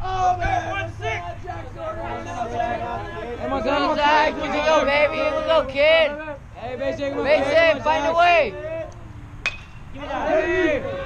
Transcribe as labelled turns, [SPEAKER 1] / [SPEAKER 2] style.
[SPEAKER 1] Oh, man.
[SPEAKER 2] 1-6.
[SPEAKER 1] Come on,
[SPEAKER 3] Go, Zach. Here we go, baby. Here we go, kid.
[SPEAKER 1] Hey, Basic.
[SPEAKER 3] Basic, find a way.
[SPEAKER 2] Give me that.